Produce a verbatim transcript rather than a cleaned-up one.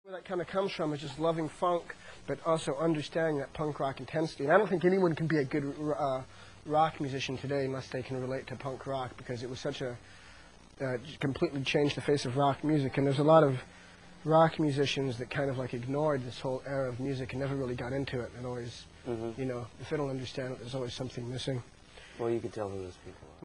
Where that kind of comes from is just loving funk, but also understanding that punk rock intensity. And I don't think anyone can be a good uh, rock musician today unless they can relate to punk rock, because it was such a uh, completely changed the face of rock music. And there's a lot of rock musicians that kind of like ignored this whole era of music and never really got into it. And always, mm-hmm. you know, if they don't understand it, there's always something missing. Well, you could tell who those people are.